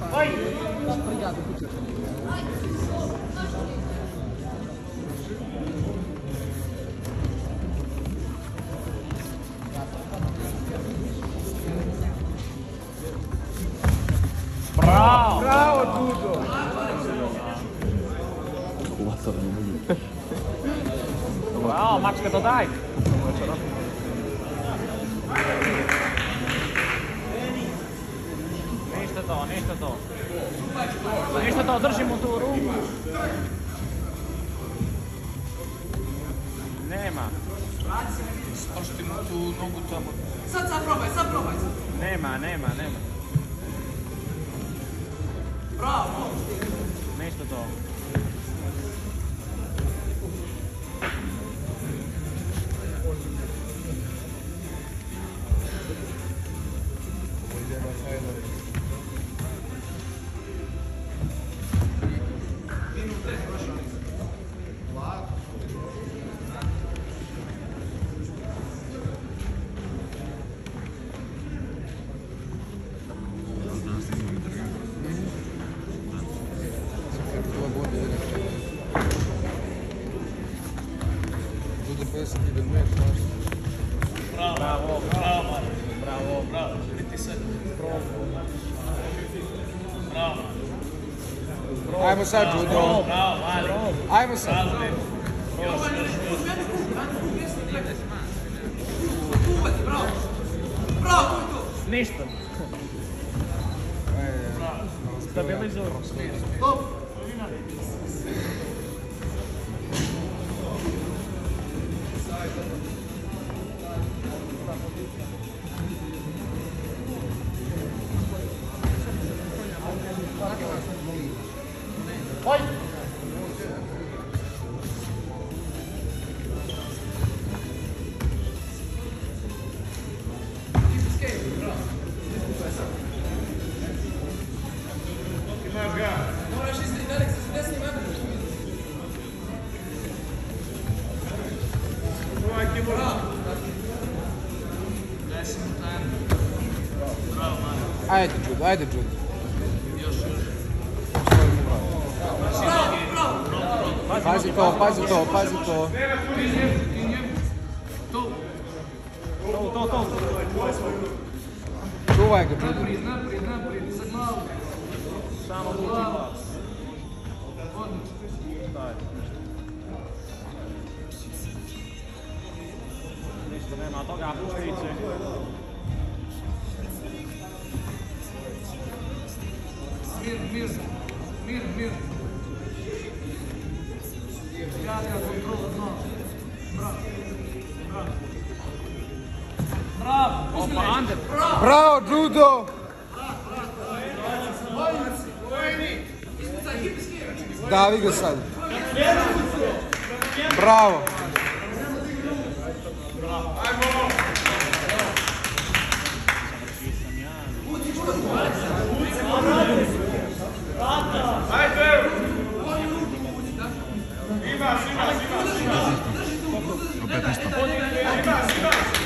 Bravo! Bravo Dudo! Bravo, mačka, dodaj! Ništa to. Ništa to, držimo tu ruku. Nema. Spuštimo tu nogu tamo. Sad probaj. Nema. Bravo! Ništa to. Bravo. Pritisak. Bravo. Ajmo sad, Judo. Bravo, Mali. Ajmo sad. Bravo. Ništa. Stabilizuj. Stop. Oj! Moraš izgledati sa desnim metrom. Bravo, Mali. Ajde, Judo. Još. Pazi to. To. Čuvaj ga, Judo. Naprijed, za glavu. Samo luči glas. Ništa nema toga, puštit će. Mir. Jaka kontrola dno. Bravo. Opa, Ander. Bravo, Judo! Davi ga sad. Bravo. Opet ništa.